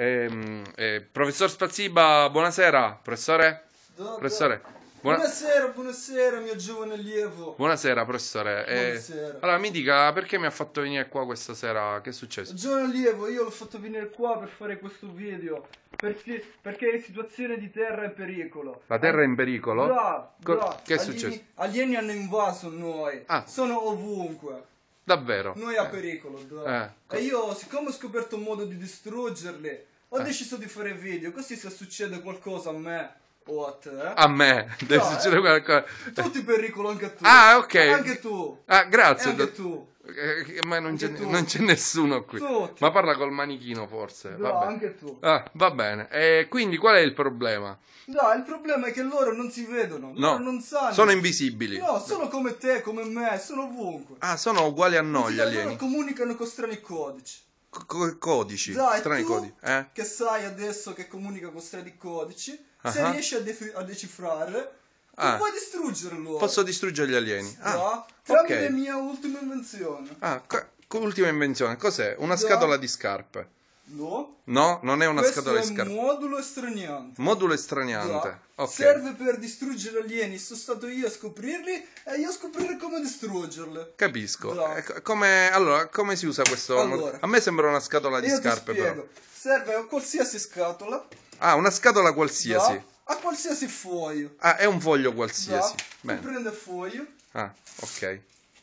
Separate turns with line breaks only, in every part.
Professor Spazziba, buonasera. Professore? Professore?
Buonasera, mio giovane allievo.
Buonasera, professore.
Buonasera.
Allora, mi dica perché mi ha fatto venire qua questa sera? Che è successo?
Giovane allievo, io l'ho fatto venire qua per fare questo video. Perché è in situazione di terra in pericolo.
La terra è in pericolo?
Bravo.
Che è successo?
Alieni hanno invaso noi.
Ah.
Sono ovunque.
Davvero?
Noi a pericolo, E io, siccome ho scoperto un modo di distruggerli, ho deciso di fare video, così se succede qualcosa a me o a te.
A me? Deve succedere qualcosa.
Tutti in pericolo, anche tu.
Ah, ok.
Anche tu.
Ah, grazie.
Anche tu.
Ma non c'è nessuno qui.
Tutti.
Ma parla col manichino forse.
No,
Vabbè.
anche tu.
Ah, va bene. E quindi qual è il problema?
No, il problema è che loro non si vedono,
No,
loro non sanno.
sono invisibili.
No, sono come te, come me, sono ovunque.
Ah, sono uguali a noi gli
Loro
alieni.
comunicano con strani codici.
Codici,
Dai,
strani
tu,
codici.
che sai adesso che comunica con strani codici, se
Ah.
riesci a decifrare, tu puoi distruggerlo.
Posso distruggere gli alieni?
No, tramite
ok.
la mia ultima invenzione.
Ultima invenzione. Cos'è? Una scatola di scarpe.
No.
No, non è una
Questo
scatola
è
di
un
scarpe.
modulo estraniante.
Modulo estraniante. Ok.
Serve per distruggere alieni. Sono stato io a scoprirli e io a scoprire come distruggerli.
Capisco.
No.
Allora, come si usa questo?
Allora,
a me sembra una scatola di
Io
scarpe,
ti spiego.
però.
Serve a qualsiasi scatola.
Ah, una scatola qualsiasi.
No, a qualsiasi foglio.
Ah, è un foglio qualsiasi.
Tu
Bene.
prendi il foglio.
Ah, ok.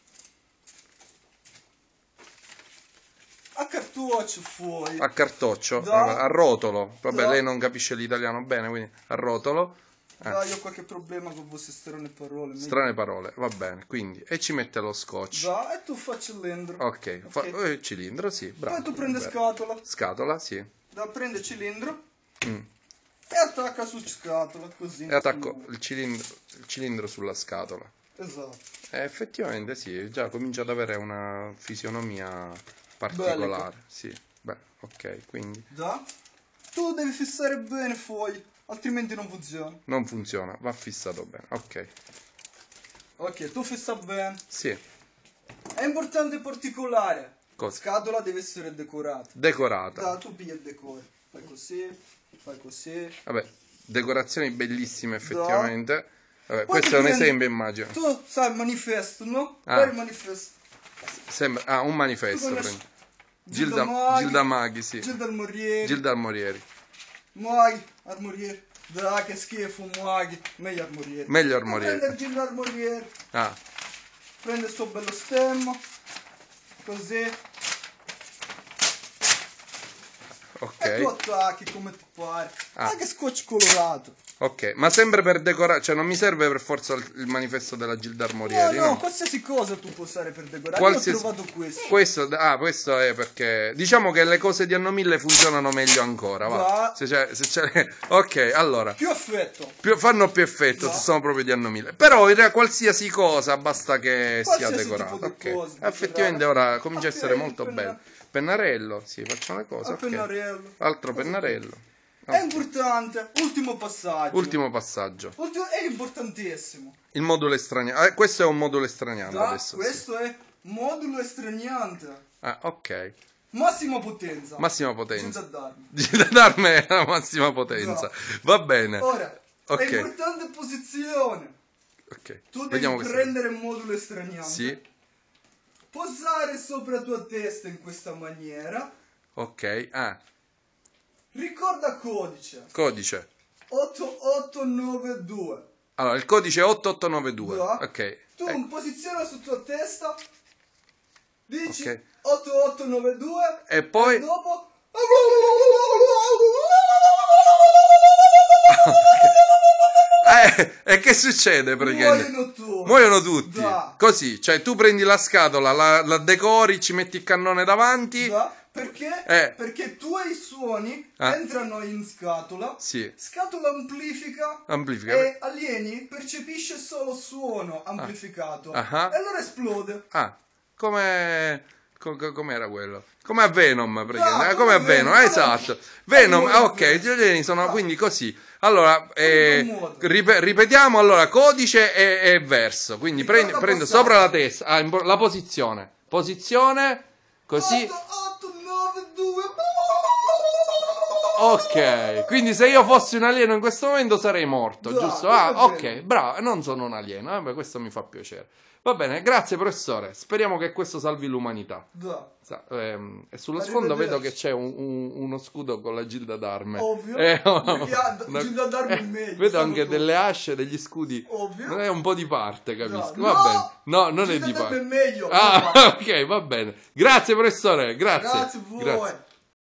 A cartoccio foglio.
A cartoccio,
Da.
a rotolo. Vabbè,
Da.
lei non capisce l'italiano bene, quindi a rotolo.
Io ho qualche problema con queste strane parole.
Strane parole, va bene. Quindi, e ci mette lo scotch.
Da, e tu fai cilindro.
Ok, cilindro, sì, bravo.
Poi tu prendi
Bene.
scatola.
Scatola, sì.
Da, prende cilindro.
Mm.
E attacca su scatola, così.
E attacco il cilindro sulla scatola.
Esatto.
Effettivamente sì, già comincia ad avere una fisionomia particolare.
Bellica.
Sì, beh, ok, quindi
Da. Tu devi fissare bene il foglio, altrimenti non funziona.
non funziona, va fissato bene. Ok,
Ok, tu fissa bene.
sì.
È importante particolare.
Cosa?
Scatola deve essere decorata.
Decorata.
Da, tu piglia il decoro. Fai così, fai così.
Vabbè, decorazioni bellissime effettivamente. Vabbè,
Poi
questo è
tu
un
prendi-
esempio, immagino.
Tu sai il manifesto, no?
Ah.
Fai il manifesto.
Sembra, un manifesto.
Tu conosci
Prendi.
Maghi,
Gilda Maghi, sì.
Gilda Almorieri.
Gilda Almorieri.
Maghi, Armorieri. Da, che schifo, Maghi. Meglio Armorieri.
Meglio
Tu
Armorieri.
prende Gilda Almorieri.
Ah,
Prende il suo bello stemma. Così.
ok.
E tu attacchi come ti pare.
Ah.
Anche scotch colorato.
Ok, ma sempre per decorare, cioè non mi serve per forza il manifesto della Gilda Armorieri,
No,
no?
qualsiasi cosa tu puoi usare per decorare.
Qualsiasi-
Io ho trovato questo.
Questo è perché diciamo che le cose di Anno 1000 funzionano meglio ancora, va.
Va.
Ok, allora
Più effetto.
fanno più effetto
Va.
se sono proprio di Anno 1000. Però in realtà qualsiasi cosa basta che sia
Qualsiasi
decorata.
tipo di
Ok.
cosa,
Effettivamente
decorata.
ora comincia a
Ok,
essere molto
penna-
bello. Pennarello, sì, facciamo le cose.
A
Ok.
pennarello.
Altro pennarello.
È importante. Ultimo passaggio.
Ultimo passaggio.
È importantissimo.
Il modulo estraniante. Questo è un modulo estraniante
Da,
adesso. Sì.
questo è modulo estraniante.
Ah, ok.
Massima potenza.
Massima potenza.
Senza darmi.
Da darmi la massima potenza.
No.
Va bene.
Ora,
Ok.
è importante posizione.
Ok.
Tu devi
Vediamo questo.
prendere il modulo estraniante.
Sì.
Posare sopra tua testa in questa maniera.
Ok. Ah,
Ricorda codice.
codice.
8892.
Allora, il codice è 8892.
No.
Ok.
Tu in posizione su tua testa. Dici
Ok.
8892.
E poi
E dopo.
e che succede praticamente?
Muoiono tutti.
Muoiono tutti.
Da.
Così, cioè tu prendi la scatola, la decori, ci metti il cannone davanti.
Da. Perché? Perché i tuoi suoni entrano in scatola.
Sì.
Scatola amplifica.
Amplifica.
E alieni percepisce solo suono amplificato.
Ah.
E allora esplode.
Ah, com'era quello? Come a Venom, praticamente.
No,
Come a
come
Venom,
Venom.
esatto. Venom,
Come
ok,
Venom.
gli alieni sono
Ah.
quindi così. Allora,
modo.
ripetiamo allora codice e verso. Quindi
Ricorda
prendo
passaggio.
sopra la testa, la posizione. Posizione, così.
8892.
Ok, quindi se io fossi un alieno in questo momento sarei morto,
Da,
giusto?
va
Ah, ok,
bene.
bravo, non sono un alieno, vabbè, questo mi fa piacere. Va bene, grazie professore, speriamo che questo salvi l'umanità.
Da.
E sullo sfondo vedo che
Arrivederci.
c'è uno scudo con la Gilda d'Arme.
Ovvio.
Oh,
Gilda d'Arme è meglio.
vedo anche
sanno
delle asce, degli scudi.
Ovvio.
È un po' di parte, capisco.
No,
Va bene. No, non è
Gilda
di
d'Arme
parte.
è meglio.
Ah, ok, va bene. Grazie professore, grazie.
Grazie a voi.
Grazie.